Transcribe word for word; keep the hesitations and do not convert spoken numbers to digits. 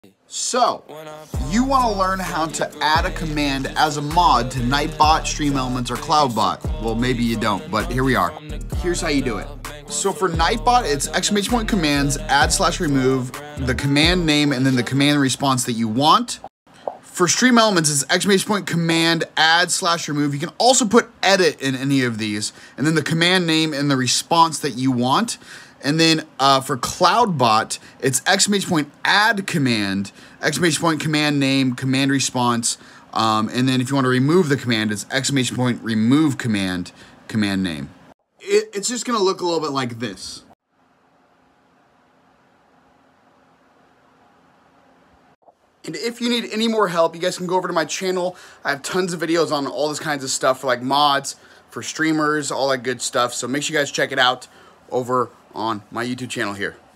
So, you want to learn how to add a command as a mod to Nightbot, StreamElements, or CloudBot. Well, maybe you don't, but here we are. Here's how you do it. So for Nightbot, it's exclamation point commands, add slash remove, the command name, and then the command response that you want. For StreamElements, it's exclamation point command, add slash remove. You can also put edit in any of these, and then the command name and the response that you want. And then uh, for CloudBot, it's exclamation point add command, exclamation point command name, command response, um, and then if you want to remove the command, it's exclamation point remove command, command name. It, it's just going to look a little bit like this. And if you need any more help, you guys can go over to my channel. I have tons of videos on all this kinds of stuff for like mods, for streamers, all that good stuff. So make sure you guys check it out over on my YouTube channel here.